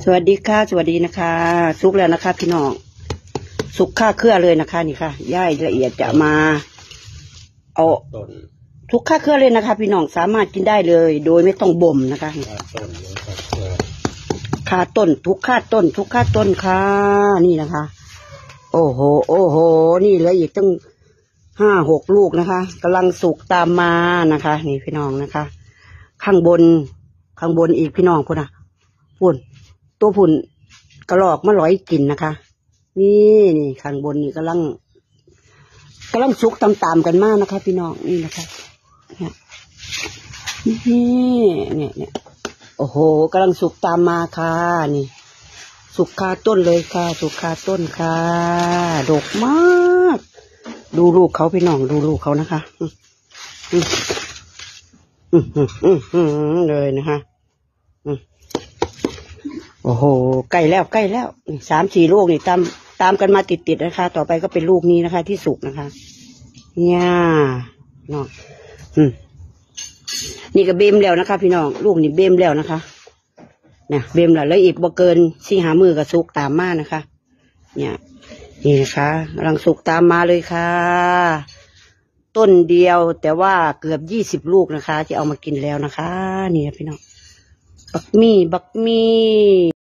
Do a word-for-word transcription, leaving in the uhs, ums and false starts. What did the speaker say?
สวัสดีค่ะสวัสดีนะคะสุกแล้วนะคะพี่น้องสุกค่าเครือเลยนะคะนี่ค่ะย่ายละเอียดจะมาเอาทุกค่าเครือเลยนะคะพี่น้องสามารถกินได้เลยโดยไม่ต้องบ่มนะคะค่าต้นทุกค่าต้นทุกค่าต้นค่ะนี่นะคะโอ้โหโอ้โหนี่เหลืออีกตั้งห้าหกลูกนะคะกำลังสุกตามมานะคะนี่พี่น้องนะคะข้างบนข้างบนอีกพี่น้องพุ่นอ่ะพุ่นตัวพุ่นกระรอกมาลอยกินนะคะนี่นี่ข้างบนนี่กำลังกำลังสุกตามๆกันมากนะคะพี่น้องนี่นะคะเนี่ยนี่เนี่ยเนี่ยโอ้โหกำลังสุกตามมาค่ะนี่สุกคาต้นเลยค่ะสุกคาต้นค่ะดกมากดูลูกเขาพี่น้องดูลูกเขานะคะอืมอืมอืมอืมอืมเลยนะคะอืมโอ้โหใกล้แล้วใกล้แล้วสามสี่ลูกนี่ตามตามกันมาติดติดนะคะต่อไปก็เป็นลูกนี้นะคะที่สุกนะคะเนี่ยน้องอืมนี่ก็เบมแล้วนะคะพี่น้องลูกนี่เบมแล้วนะคะเนี่ยเบมแล้วแล้วอีกบ่เกินสี่หามือกับสุกตามมานะคะเนี่ยนี่นะคะกำลังสุกตามมาเลยค่ะต้นเดียวแต่ว่าเกือบยี่สิบลูกนะคะที่เอามากินแล้วนะคะนี่พี่น้องบักมี่บักมี่